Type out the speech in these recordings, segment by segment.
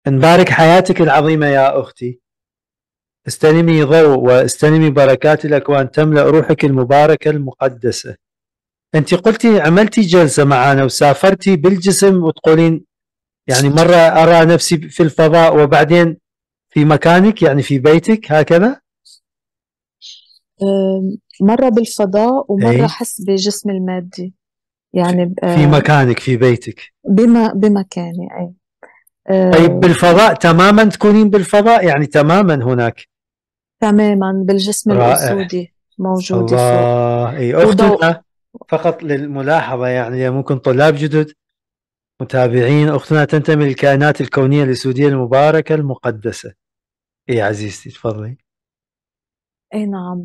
نبارك حياتك العظيمة يا أختي. استلمي ضوء واستلمي بركات الأكوان تملأ روحك المباركة المقدسة. أنت قلتي عملتي جلسة معنا وسافرتي بالجسم وتقولين يعني مرة أرى نفسي في الفضاء وبعدين في مكانك يعني في بيتك هكذا؟ مرة بالفضاء ومرة أي حس بجسمي المادي. يعني في مكانك في بيتك. بمكاني أي. طيب آه، بالفضاء تماما تكونين بالفضاء يعني تماما هناك. تماما بالجسم رائع. الأسودي موجودة فوق. الله. أي وضوء. أختنا فقط للملاحظة يعني ممكن طلاب جدد متابعين، أختنا تنتمي للكائنات الكونية الأسودية المباركة المقدسة. إيه عزيزتي تفضلي. أي نعم.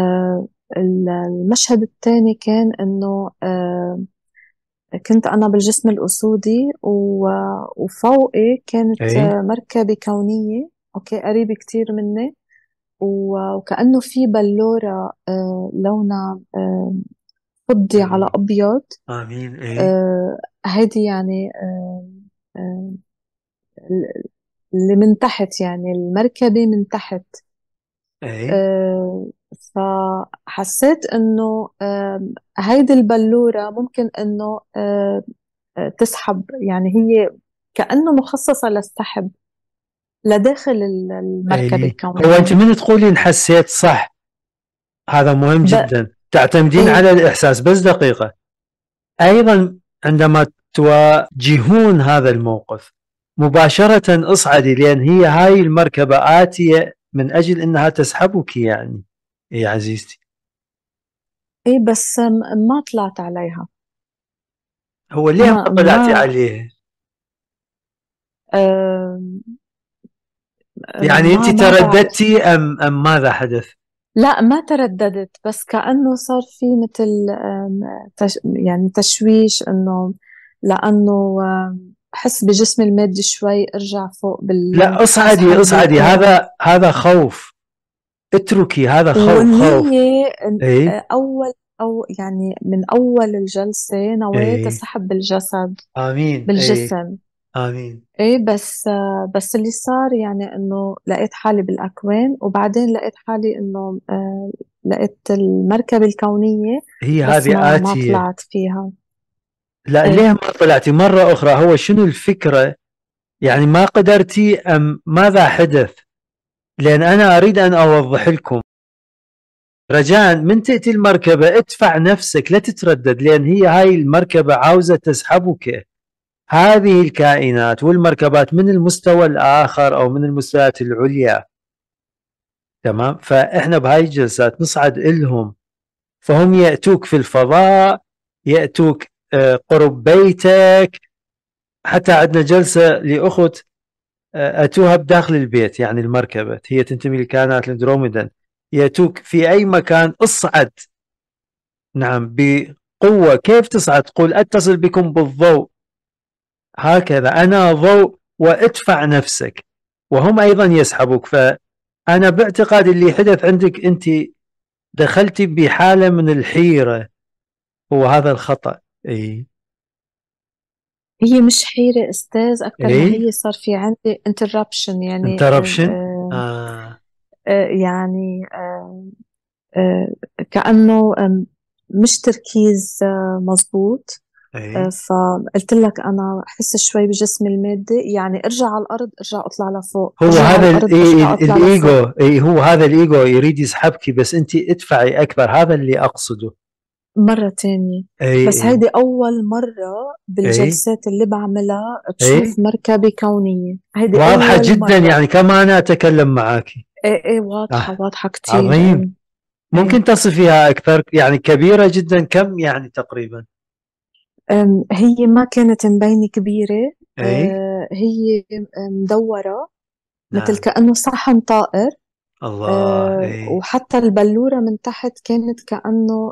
المشهد الثاني كان إنه كنت أنا بالجسم الأسودي وفوقي كانت إيه مركبة كونية، أوكي، قريبة كتير مني. وكأنه في بلورة لونها فضي على إيه أبيض. آمين. إيه هيدي يعني آه، اللي من تحت، يعني المركبة من تحت. إيه آه، فحسيت إنه هيدي البلورة ممكن إنه تسحب، يعني هي كأنه مخصصة للسحب لداخل المركبة إيه. هو أنت الكونية. من تقولين حسيت صح؟ هذا مهم ب... جدا، تعتمدين إيه على الإحساس. بس دقيقة، أيضا عندما تواجهون هذا الموقف مباشرة اصعدي، لأن هي هاي المركبة آتية من أجل أنها تسحبك يعني. إيه عزيزتي. إيه، بس ما طلعت عليها. هو ليه ما ما طلعتي ما عليه؟ آه يعني أنت ما بعرف. ترددتي أم ماذا حدث؟ لا، ما ترددت، بس كأنه صار في مثل يعني تشويش إنه لأنه أحس بجسمي المادي شوي أرجع فوق لا اصعدي أسحب اصعدي، بالكون. هذا خوف. اتركي، هذا خوف. والنية اي أو يعني من أول الجلسة نويت اي أسحب بالجسد، امين. اي بالجسم. امين. ايه، بس اللي صار يعني انه لقيت حالي بالاكوان، وبعدين لقيت حالي انه لقيت المركبة الكونية، هي بس هذه ما آتية. طلعت فيها. لا ايه. ليه ما طلعتي مرة أخرى؟ هو شنو الفكرة؟ يعني ما قدرتي أم ماذا حدث؟ لأن أنا أريد أن أوضح لكم رجاء، من تأتي المركبة ادفع نفسك، لا تتردد، لأن هي هاي المركبة عاوزة تسحبك. هذه الكائنات والمركبات من المستوى الآخر أو من المستويات العليا، تمام؟ فإحنا بهاي الجلسات نصعد إلهم، فهم يأتوك في الفضاء، يأتوك قرب بيتك. حتى عندنا جلسة لأخت أتوها بداخل البيت، يعني المركبة هي تنتمي لكائنات الاندروميدا، يأتوك في أي مكان اصعد. نعم بقوة. كيف تصعد؟ قل أتصل بكم بالضوء، هكذا أنا ضوء وادفع نفسك، وهم أيضا يسحبوك. فأنا باعتقاد اللي حدث عندك أنت دخلتي بحالة من الحيرة، هو هذا الخطأ. اي هي مش حيرة أستاذ، أكثر ما اي هي صار في عندي interruption، يعني انتربشن. يعني آه كأنه مش تركيز مزبوط. اي فقلت لك أنا أحس شوي بجسمي المادي، يعني ارجع على الأرض، ارجع أطلع لفوق، هو ارجع على هذا الأرض، ارجع أطلع لفوق. الايجو. اي هو هذا الايجو يريد يسحبك، بس انت ادفعي اكبر، هذا اللي اقصده. مرة تانية. اي بس اي هيدي أول مرة اي بالجلسات اللي بعملها اي تشوف مركبة كونية، هيدي واضحة أول جدا، مرة. يعني كما انا اتكلم معك. ايه ايه، واضحة آه واضحة كتير، عظيم. ايه. ايه. ممكن تصفيها اكثر؟ يعني كبيرة جدا، كم يعني تقريبا؟ هي ما كانت مبينة كبيرة. اي هي مدورة، مثل نعم. كأنه صحن طائر. الله. اي وحتى البلورة من تحت كانت كأنه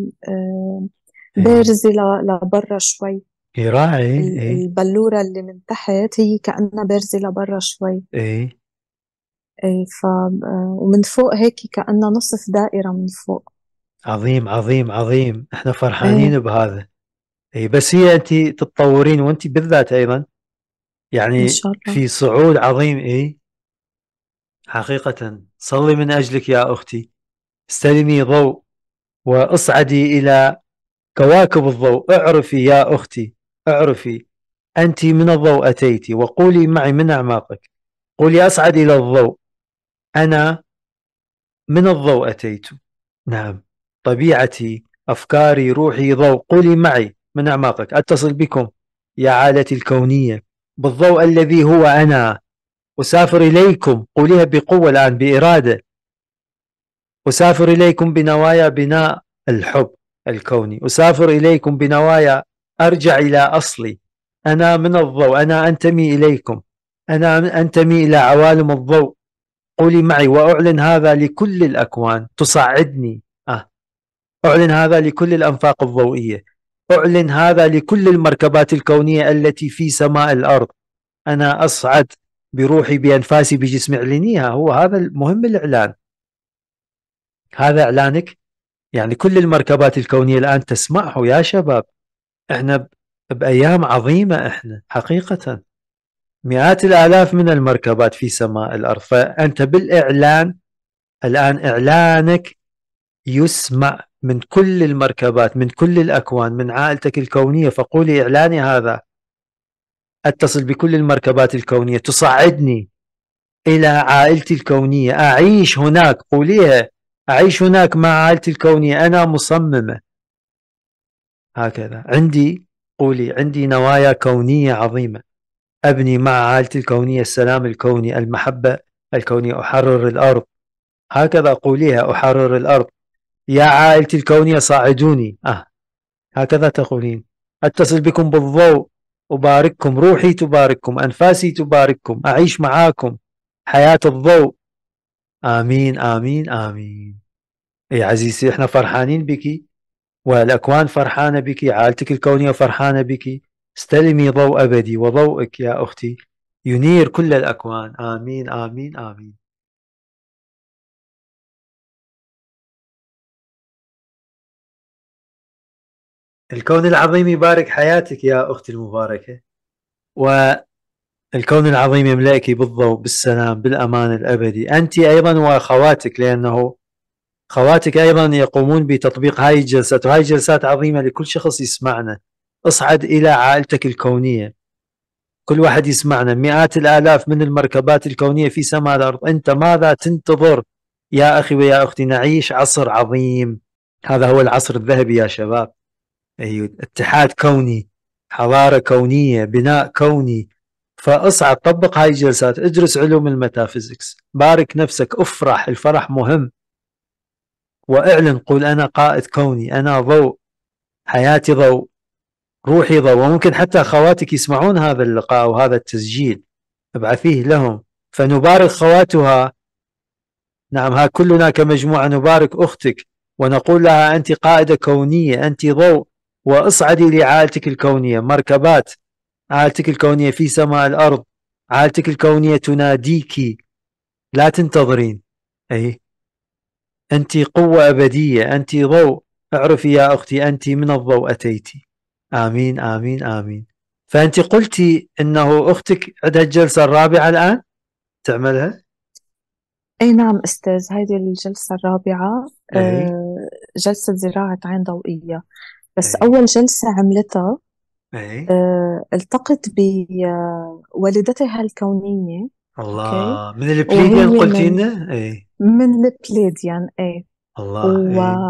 اي بارزة لبرا شوي. يراعي. اي البلورة اللي من تحت هي كأنها بارزة لبرا شوي. اي ايه. ومن فوق هيك كأنها نصف دائرة من فوق. عظيم عظيم عظيم، احنا فرحانين ايه. بهذا. اي بس هي انت تتطورين، وانت بالذات ايضا يعني إن شاء الله. في صعود عظيم. إيه حقيقة صلي من أجلك يا أختي، استلمي ضوء واصعدي إلى كواكب الضوء. اعرفي يا أختي، اعرفي أنت من الضوء أتيت، وقولي معي من أعماقك، قولي أصعد إلى الضوء، أنا من الضوء أتيت. نعم، طبيعتي، أفكاري، روحي ضوء. قولي معي من أعماقك، أتصل بكم يا عائلتي الكونية بالضوء الذي هو أنا. أسافر إليكم، قوليها بقوة الآن بإرادة، أسافر إليكم بنوايا بناء الحب الكوني، أسافر إليكم بنوايا أرجع إلى أصلي. أنا من الضوء، أنا أنتمي إليكم، أنا أنتمي إلى عوالم الضوء. قولي معي، وأعلن هذا لكل الأكوان تصعدني. أعلن هذا لكل الأنفاق الضوئية، أعلن هذا لكل المركبات الكونية التي في سماء الأرض. أنا أصعد بروحي بأنفاسي بجسمي. اعلنيها، هو هذا المهم، الإعلان. هذا إعلانك، يعني كل المركبات الكونية الآن تسمعه يا شباب. احنا بأيام عظيمة، احنا حقيقة مئات الآلاف من المركبات في سماء الأرض، فأنت بالإعلان الآن، إعلانك يسمع من كل المركبات، من كل الأكوان، من عائلتك الكونية. فقولي إعلاني هذا، أتصل بكل المركبات الكونية تصعدني إلى عائلتي الكونية، أعيش هناك. قوليها، أعيش هناك مع عائلتي الكونية، أنا مصممة هكذا. عندي، قولي عندي نوايا كونية عظيمة، أبني مع عائلتي الكونية السلام الكوني، المحبة الكونية، أحرر الأرض. هكذا قوليها، أحرر الأرض يا عائلتي الكونية، صاعدوني. هكذا تقولين. أتصل بكم بالضوء، أبارككم، روحي تبارككم، أنفاسي تبارككم، أعيش معاكم حياة الضوء. آمين آمين آمين. يا عزيزي، إحنا فرحانين بك، والأكوان فرحانة بك، عائلتك الكونية فرحانة بك. استلمي ضوء أبدي، وضوءك يا أختي ينير كل الأكوان. آمين آمين آمين. الكون العظيم يبارك حياتك يا أختي المباركة، والكون العظيم يملأك بالضوء، بالسلام، بالأمان الأبدي، أنت أيضا وأخواتك، لأنه خواتك أيضا يقومون بتطبيق هاي الجلسات، وهاي جلسات عظيمة لكل شخص يسمعنا. اصعد إلى عائلتك الكونية، كل واحد يسمعنا، مئات الآلاف من المركبات الكونية في سماء الأرض. أنت ماذا تنتظر يا أخي ويا أختي؟ نعيش عصر عظيم، هذا هو العصر الذهبي يا شباب. أيوة، اتحاد كوني، حضارة كونية، بناء كوني. فاصعد، طبق هاي الجلسات، ادرس علوم الميتافيزيكس، بارك نفسك، افرح، الفرح مهم. واعلن، قل أنا قائد كوني، أنا ضوء، حياتي ضوء، روحي ضوء. وممكن حتى أخواتك يسمعون هذا اللقاء وهذا التسجيل، ابعثيه لهم فنبارك خواتها. نعم، ها كلنا كمجموعة نبارك أختك، ونقول لها أنت قائدة كونية، أنت ضوء، واصعدي لعائلتك الكونية. مركبات عائلتك الكونية في سماء الأرض، عائلتك الكونية تناديك، لا تنتظرين. أي، أنت قوة أبدية، أنت ضوء. اعرفي يا أختي، أنت من الضوء أتيتي. آمين آمين آمين. فأنت قلتي أنه أختك عندها الجلسة الرابعة الآن تعملها؟ أي نعم أستاذ، هذه الجلسة الرابعة. أي جلسة زراعة عين ضوئية. بس أي أول جلسة عملتها أي. التقت بوالدتها الكونية. أوكي. الله، من البليديان وهي قلتي من لنا؟ أي. من البليديان. إيه. الله. و... أي.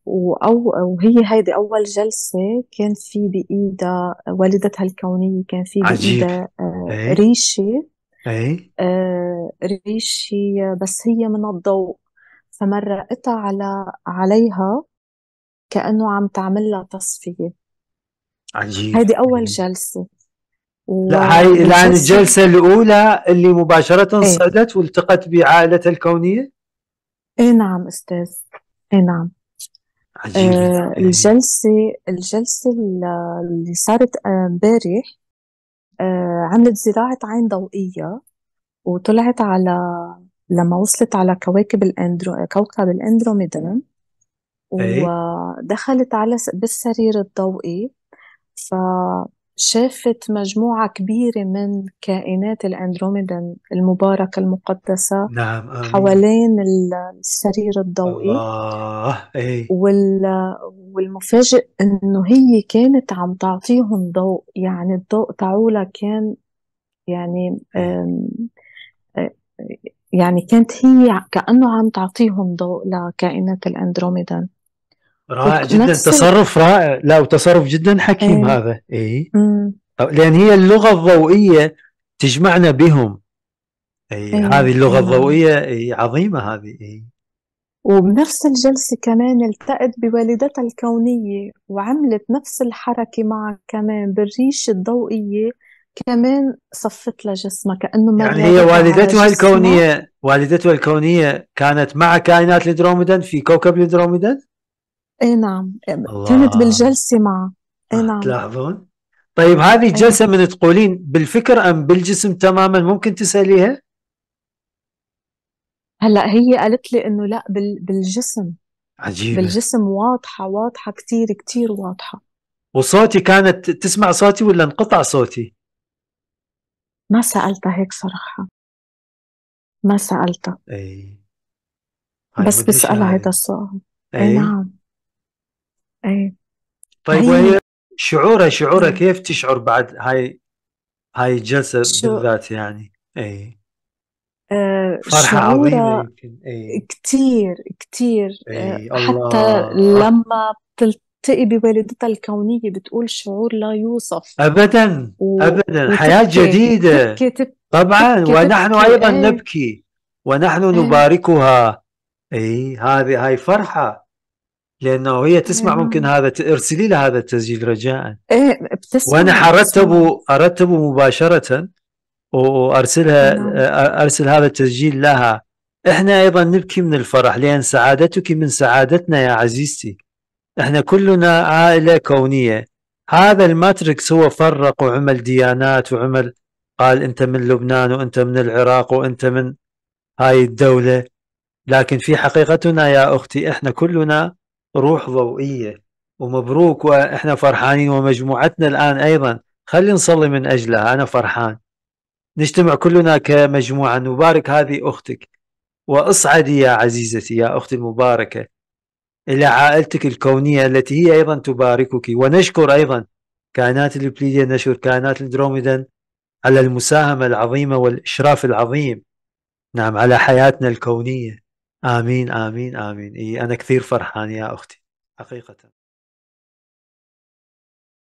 وهي هيدي أول جلسة كان في بإيدها والدتها الكونية، كان في عجيب. بإيدها أي ريشة. أي ريشة، بس هي من الضوء. فمرقتها عليها كأنه عم تعمل لها تصفية. عجيب. هيدي أول أي. جلسة. لا، هاي الآن والجلسة الجلسة الأولى اللي مباشرة إيه. صعدت والتقت بعائلتها الكونية. إيه نعم أستاذ. إيه نعم. عجيب. أي الجلسة الجلسة اللي صارت امبارح عملت زراعة عين ضوئية، وطلعت لما وصلت على كوكب الأندروميدا، أي ودخلت بالسرير الضوئي. شافت مجموعة كبيرة من كائنات الأندروميدا المباركة المقدسة نعم آمين. حوالين السرير الضوئي. الله اي. والمفاجئ إنه هي كانت عم تعطيهم ضوء، يعني الضوء تاعولها كان يعني اي آه، يعني كانت هي كأنه عم تعطيهم ضوء لكائنات الأندروميدا. رائع جدا، ونفس تصرف رائع، لا وتصرف جدا حكيم ايه. هذا. اي أمم، لان هي اللغة الضوئية تجمعنا بهم. اي ايه هذه اللغة ايه نعم. الضوئية اي عظيمة هذه. اي وبنفس الجلسة كمان التقت بوالدتها الكونية وعملت نفس الحركة معها كمان بالريشة الضوئية، كمان صفت لها جسمها كأنه يعني هي مررتها على جسمها. والدتها الكونية كانت مع كائنات الإندروميدان في كوكب الإندروميدان. اي نعم، كانت الله. بالجلسة معها. اي نعم. تلاحظون. طيب هذه اي الجلسة من تقولين بالفكر أم بالجسم تماما، ممكن تسأليها. هلا هي قالت لي انه لا، بالجسم. عجيبة. بالجسم واضحة، واضحة كتير كتير واضحة. وصوتي كانت تسمع صوتي ولا انقطع صوتي؟ ما سألتها هيك صراحة، ما سألتها، اي هاي بس مدهشة بسألها هذا هذه. السؤال. اي اي نعم. اي. طيب هي وهي شعورها إيه. كيف تشعر بعد هاي الجلسة شو بالذات يعني. اي فرحة عظيمة شعورها يمكن. اي كتير كتير. اي حتى الله. لما بتلتقي بوالدتها الكونية بتقول شعور لا يوصف. ابدا ابدا، حياة وتبكي جديدة. تبكي طبعا تبكي ونحن تبكي. ايضا ايه. نبكي ونحن ايه. نباركها. اي هاي فرحة، لانه هي ايه تسمع. ممكن نعم. هذا ارسلي لها هذا التسجيل رجاء. ايه وانا بتسمع. ارتب مباشرة ايه نعم. ارسل هذا التسجيل لها. احنا ايضا نبكي من الفرح لان سعادتك من سعادتنا يا عزيزتي. احنا كلنا عائلة كونية. هذا الماتريكس هو فرق وعمل ديانات وعمل، قال انت من لبنان وانت من العراق وانت من هاي الدولة. لكن في حقيقتنا يا اختي احنا كلنا روح ضوئية. ومبروك، واحنا فرحانين، ومجموعتنا الان ايضا خلي نصلي من اجلها. انا فرحان نجتمع كلنا كمجموعة نبارك هذه اختك. واصعدي يا عزيزتي يا اختي المباركة إلى عائلتك الكونية التي هي أيضا تباركك. ونشكر أيضا كائنات الإبليدية، نشكر كائنات الأندروميدا على المساهمة العظيمة والإشراف العظيم. نعم على حياتنا الكونية. آمين آمين آمين. أنا كثير فرحان يا أختي حقيقة.